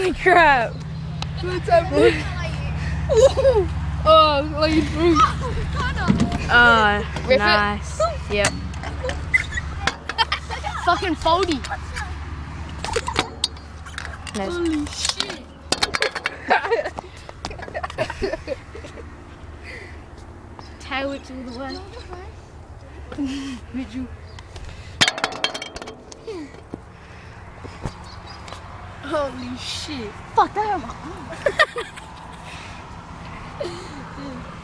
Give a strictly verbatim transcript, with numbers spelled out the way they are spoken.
Holy crap. What's that book? Oh, like you threw. Uh, Rip nice. It. Yep. Fucking foldy. Nice. Holy shit. Tail whips all the way. Did you? Holy shit. Fuck that.